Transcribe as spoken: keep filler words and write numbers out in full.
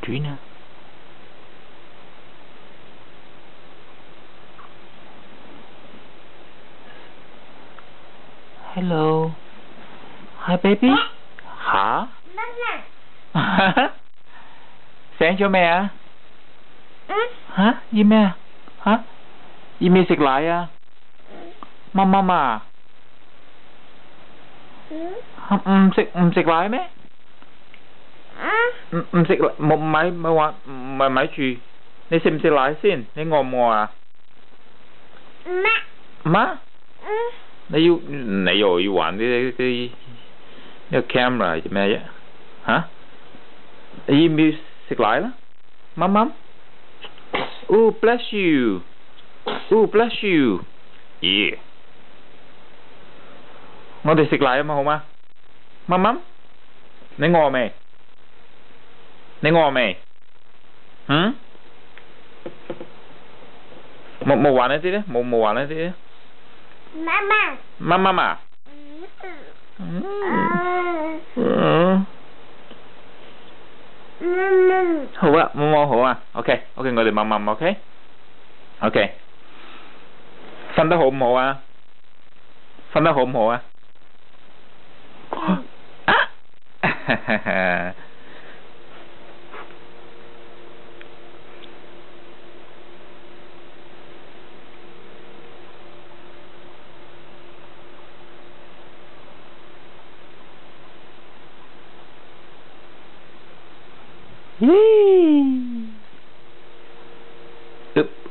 Trina. Hello. Hi baby. Hả? Sáng cho mẹ à? Ừ. Hả? Gì mẹ? Hả? Gì mẹ xịt lại à? Mama mà. Ừ. Um, xịt, um, xịt lại mẹ? Ừ. Um, xịt lại. Một máy, máy玩,咪咪住。你食唔食奶先？你餓唔餓啊？ 媽。 媽？ 嗯。 你要你又要玩啲啲呢個 camera 做咩啫？嚇？你要唔要食奶啦？媽媽？ Oh bless you! Oh bless you! Yeah！ 我哋食奶啊嘛，好嗎？媽媽？你餓未？你餓未？嗯？冇冇玩一啲咧？冇冇玩一啲咧？ 媽媽。 媽媽嘛？ 嗯。 嗯。 嗯。 好啊，冇冇好啊 ，OK OK， 我哋慢慢 OK OK， 瞓得好唔好啊？瞓得好唔好啊？啊！咦？